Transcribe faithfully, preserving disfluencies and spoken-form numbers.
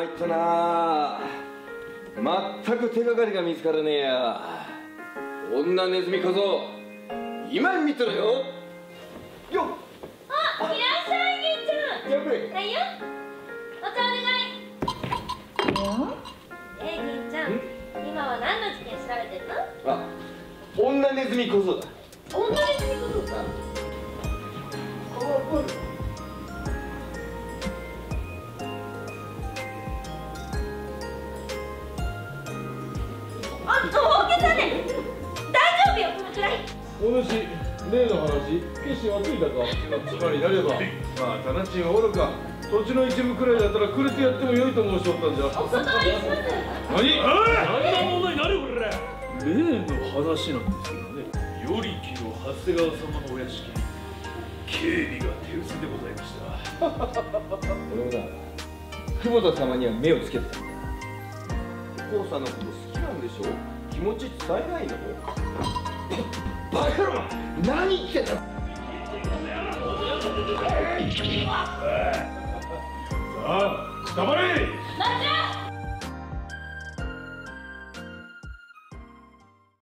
参ったな。全く手がかりが見つからねえや。女ネズミ小僧、今見てろよ。よっ。 あ、いらっしゃい、銀ちゃん。 やっぱり。 はいよ。お茶お願い。えー、銀ちゃん、今は何の事件調べてるの？ あ、女ネズミ小僧だ。 女ネズミ小僧か。おお。あ、大げさね。大丈夫よ、このくらい。 お主、例の話、決心はついたか。つまりなれば、まあ、店賃はおろか、土地の一部くらいだったらくれてやってもよいと申しおったんじゃ。 お断りします。 何？おい！ 何なものになるこれ。例の話なんですけどね。与力の長谷川様のお屋敷、警備が手薄でございました。 俺もな、久保田様には目をつけてたんだ。お父さんのこと好きなんでしょ。気持ち伝えないの？バカ野郎、何言ってんだ。 さあ、黙れ。 待ちな。